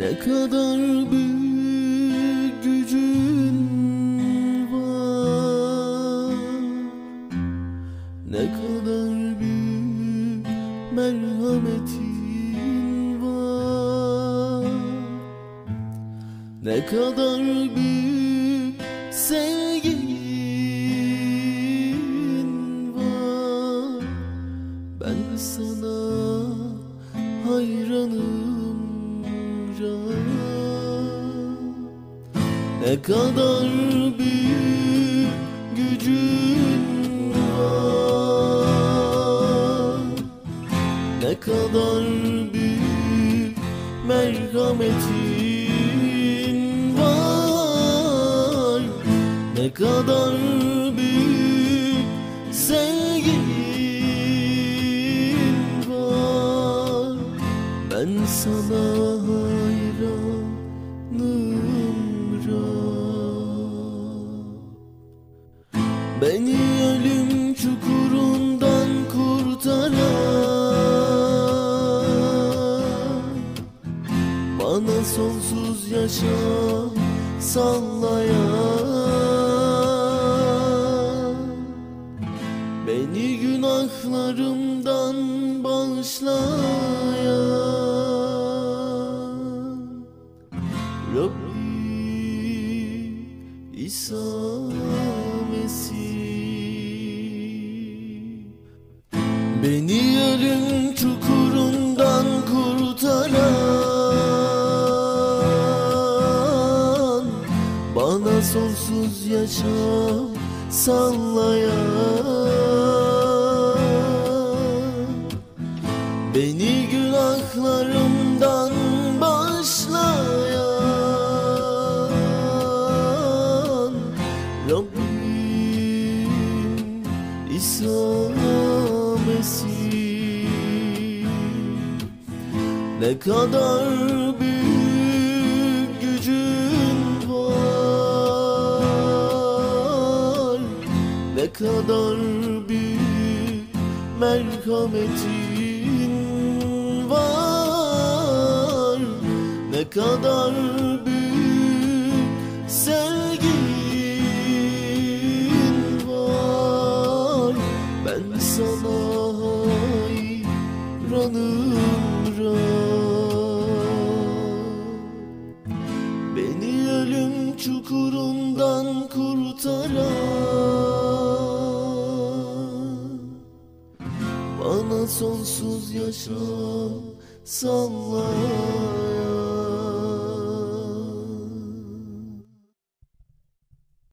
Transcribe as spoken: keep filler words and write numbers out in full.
Ne kadar büyük gücün var, ne kadar büyük merhametin var, ne kadar büyük sevgin var. Ben sana hayranım. Ne kadar büyük gücün var, ne kadar büyük merhametin var, ne kadar büyük sevgin var. Ben sana hayranım. Beni ölüm çukurundan kurtaran, bana sonsuz yaşam sağlayan, beni günahlarımdan bağışlayan Rabbim İsa Mesih. Beni ölüm çukurundan kurtaran, bana sonsuz yaşam sağlayan, beni günahlarımdan bağışlayan Rabbim İsa Mesih. Ne kadar büyük gücün var, ne kadar büyük merhametin var, ne kadar büyük sevgin var. Ben sana hayranım. Beni ölüm çukurundan kurtaran, bana sonsuz yaşam sağlayan.